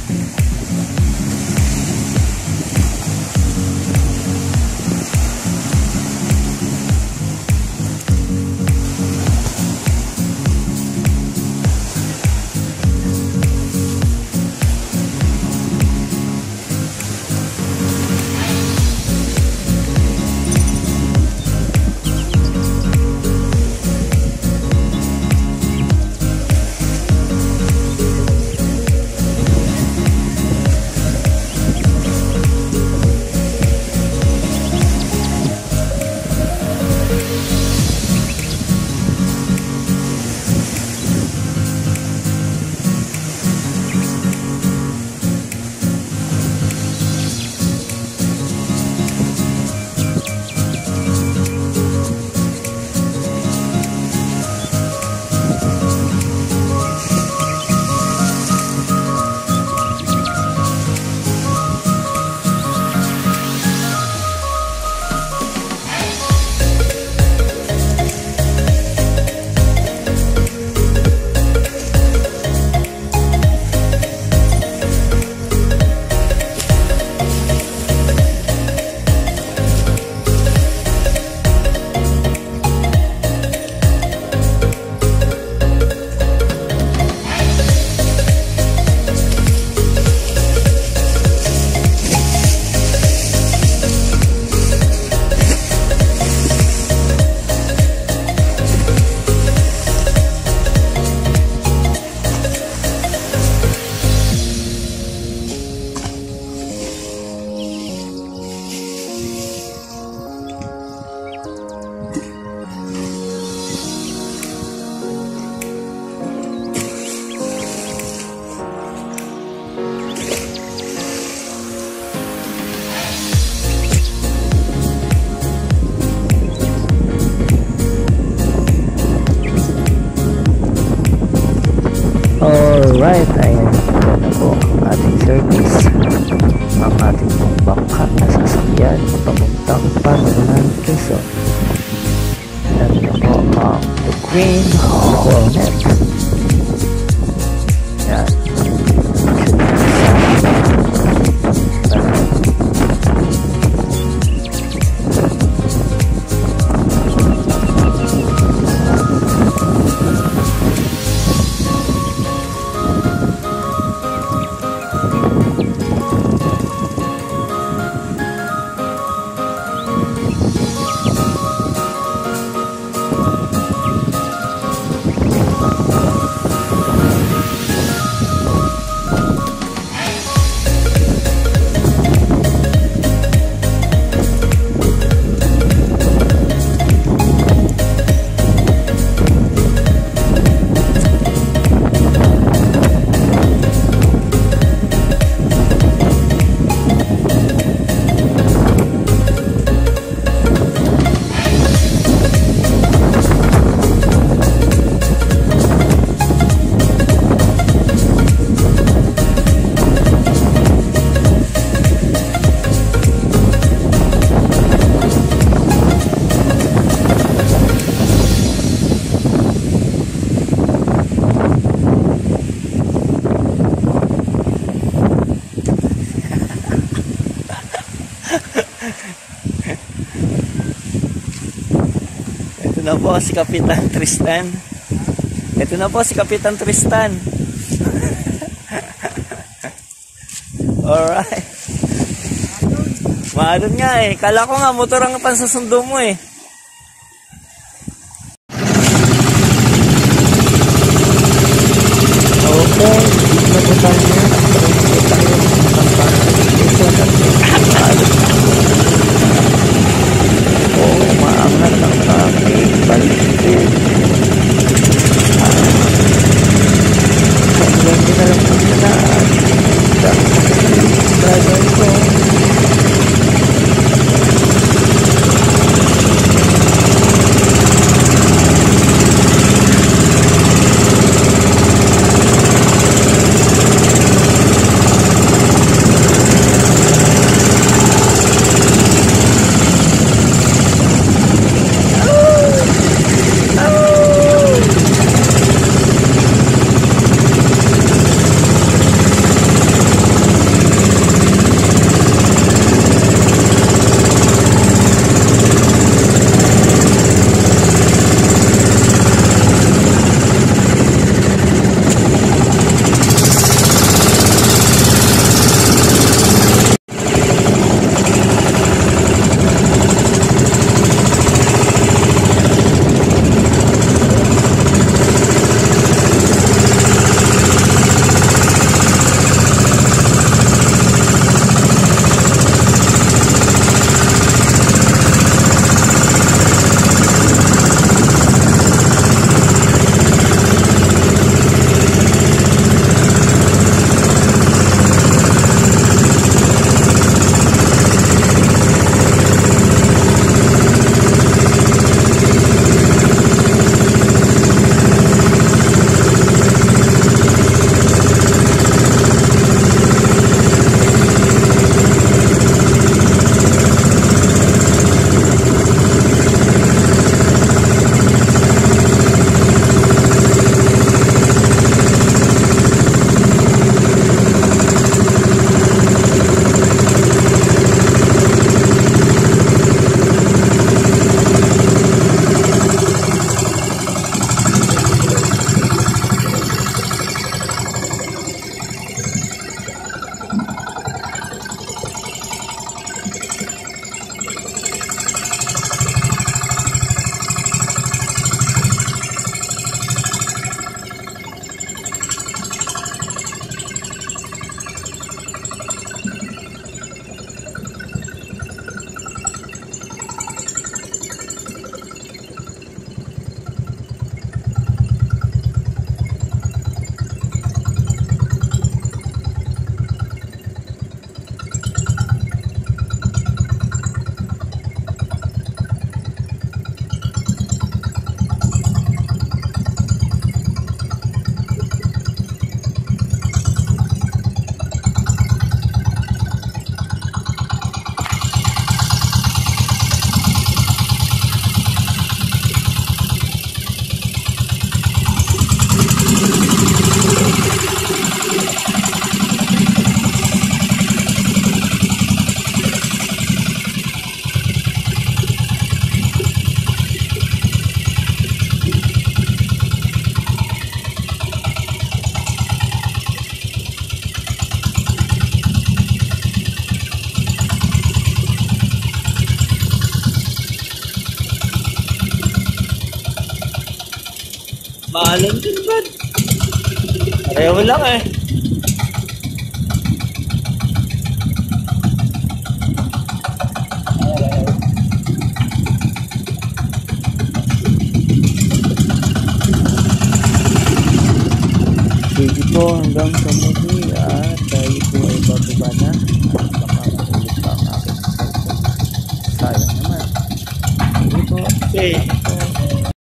Alright, ayan na po ang ating service. Ang ating pong bangka na sasakyan papuntang Panukulan Quezon. Ayan na po ang The Green Hornet. Ayan. Ito na po si Kapitan Tristan. Ito na po si Kapitan Tristan. Alright. Maadon nga eh. Kala ko nga motor ang pansasundo mo eh. Okay. Napunta niya. Napunta tayo. Maangat ang kami balikin. Hanggang din na lang po na driver ko. Paalam din ba? Pareho lang eh. Sige po, hanggang sa muli at tayo po ay bababa na at baka mahulog pa ang aking cellphone. Sayang naman. Sige po. Okay.